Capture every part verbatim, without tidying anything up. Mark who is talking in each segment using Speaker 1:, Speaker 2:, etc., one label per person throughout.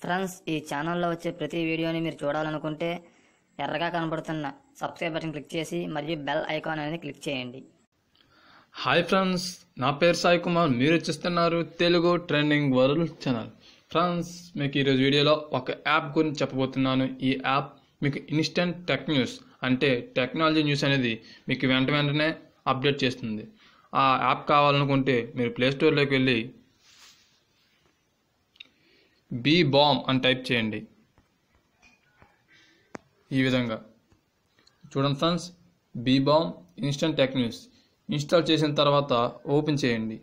Speaker 1: Friends, ఈ ఛానల్లో వచ్చే ప్రతి వీడియోని మీరు చూడాలనుకుంటే ఎర్రగా కనబడుతున్న సబ్స్క్రైబ్ బటన్ క్లిక్ చేసి మరియు బెల్ ఐకాన్ అనేది క్లిక్ చేయండి.
Speaker 2: హాయ్ ఫ్రెండ్స్, నా పేరు సాయి కుమార్. మీరు చూస్తున్నారు Telugu trending world channel. Friends, మీకు ఈరోజు వీడియోలో ఒక యాప్ గురించి చెప్పబోతున్నాను. ఈ యాప్ మీకు ఇన్స్టెంట్ టెక్ న్యూస్ అంటే టెక్నాలజీ న్యూస్ అనేది మీకు వెంట వెంటనే అప్డేట్ చేస్తుంది. ఆ యాప్ కావాలనుకుంటే మీరు ప్లేస్టోర్లోకి వెళ్ళి బీ బామ్ అని టైప్ చేయండి. ఈ విధంగా చూడండి ఫ్రెండ్స్, బీ బామ్ ఇన్స్టెంట్ టెక్ న్యూస్ ఇన్స్టాల్ చేసిన తర్వాత ఓపెన్ చేయండి.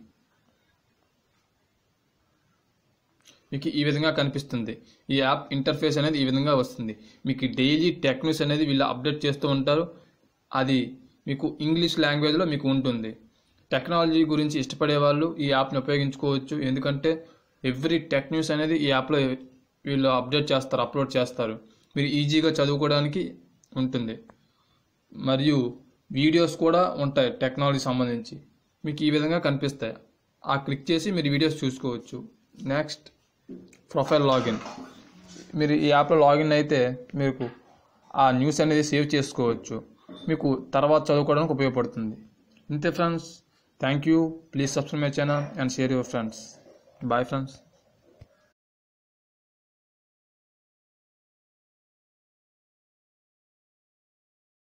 Speaker 2: మీకు ఈ విధంగా కనిపిస్తుంది. ఈ యాప్ ఇంటర్ఫేస్ అనేది ఈ విధంగా వస్తుంది. మీకు డైలీ టెక్ న్యూస్ అనేది వీళ్ళు అప్డేట్ చేస్తూ ఉంటారు. అది మీకు ఇంగ్లీష్ లాంగ్వేజ్లో మీకు ఉంటుంది. టెక్నాలజీ గురించి ఇష్టపడే వాళ్ళు ఈ యాప్ని ఉపయోగించుకోవచ్చు. ఎందుకంటే ఎవ్రీ టెక్ న్యూస్ అనేది ఈ యాప్లో వీళ్ళు అప్డేట్ చేస్తారు, అప్లోడ్ చేస్తారు. మీరు ఈజీగా చదువుకోవడానికి ఉంటుంది. మరియు వీడియోస్ కూడా ఉంటాయి టెక్నాలజీ సంబంధించి. మీకు ఈ విధంగా కనిపిస్తాయి. ఆ క్లిక్ చేసి మీరు వీడియోస్ చూసుకోవచ్చు. Next, profile login. మీరు ఈ యాప్లో లాగిన్ అయితే మీకు ఆ న్యూస్ అనేది సేవ్ చేసుకోవచ్చు. మీకు తర్వాత చదువుకోవడానికి ఉపయోగపడుతుంది. ఇంతే friends. Thank you. Please subscribe my channel and share your friends. Bye friends.